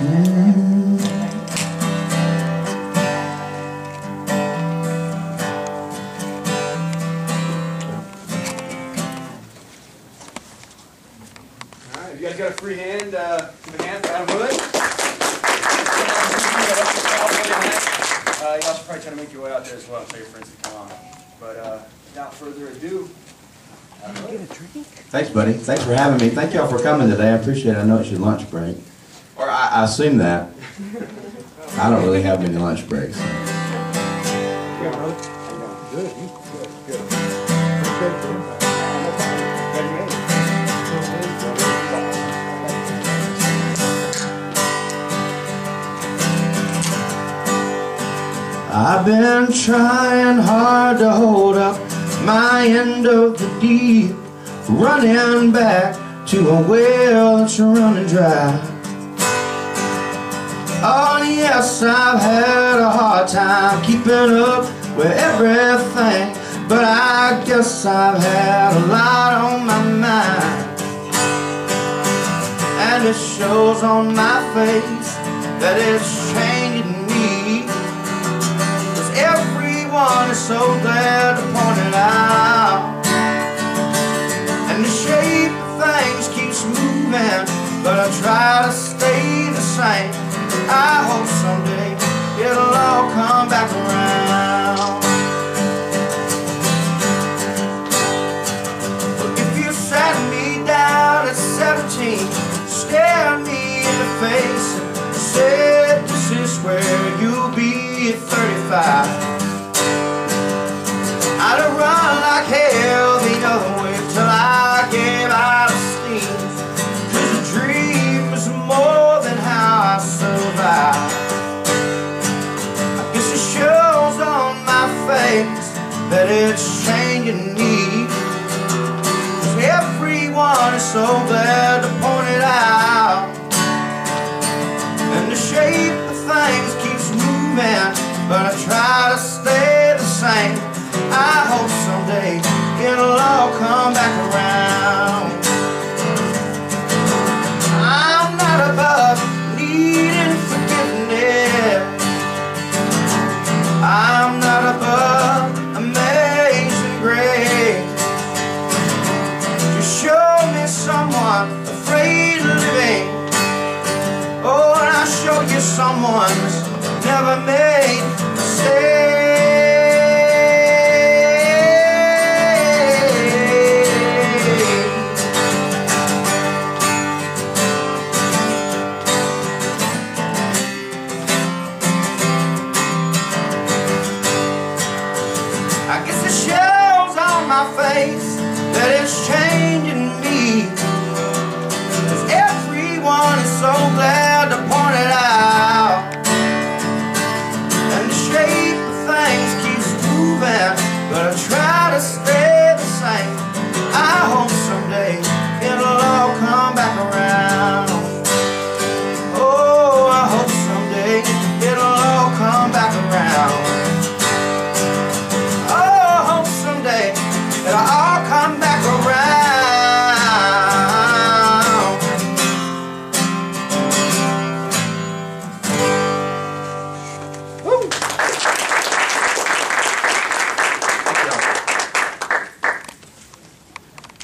Alright, you guys got a free hand, give a hand for Adam Hood. You also probably try to make your way out there as well and tell your friends to come on. But without further ado, thanks, buddy. Thanks for having me. Thank y'all for coming today. I appreciate it. I know it's your lunch break. Or I assume that. I don't really have many lunch breaks. I've been trying hard to hold up my end of the deal, running back to a well that's running dry. Oh yes, I've had a hard time keeping up with everything, but I guess I've had a lot on my mind. And it shows on my face that it's changing me, 'cause everyone is so glad to point it out. And the shape of things keeps moving, but I try to stay the same. I hope someday it'll all come back around. But if you sat me down at 17, stared me in the face and said, this is where you'll be at 35, I'd have run like hell the other way till I gave out of steam. 'Cause a dream is more than how I survive. I guess it shows on my face that it's changing me, 'cause everyone is so glad to point